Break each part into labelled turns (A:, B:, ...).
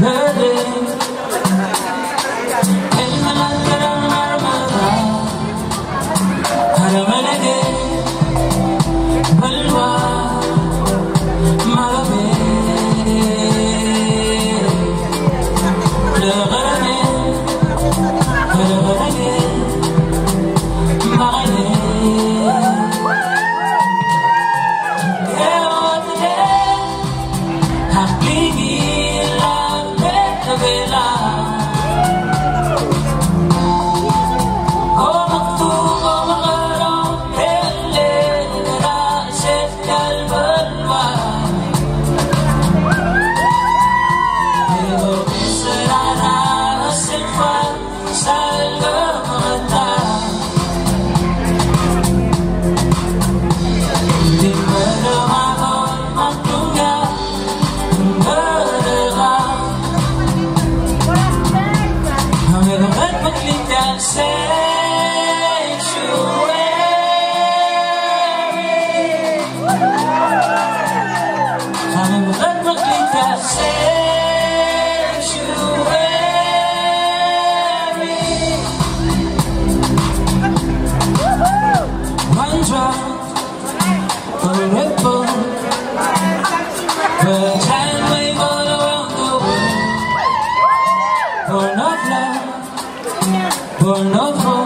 A: Born of hope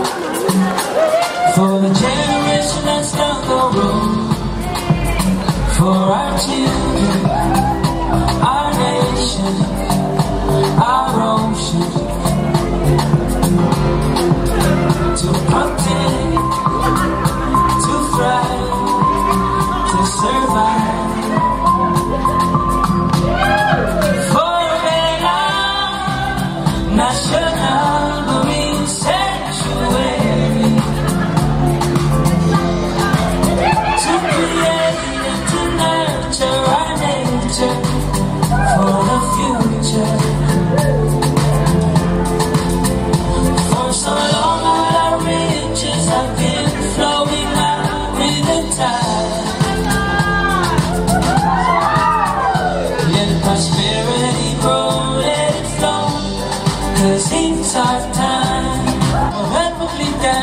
A: for the generation that's down the road, for our children, our nation, our ocean, to protect, to thrive, to survive. For a better national marine sanctuary, to create and to nurture our nature for the future. For so long all our riches have been flowing out with the tide. Let prosperity grow, let it flow, 'cause it's our time. Republican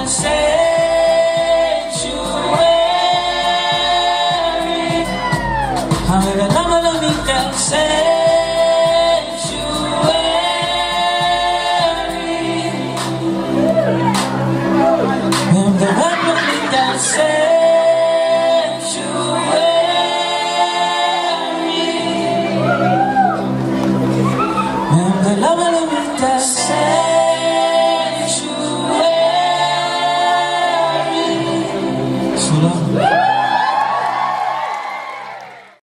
A: sanctuary, Republican sanctuary, and the Republican sanctuary, and the Republican sanctuary.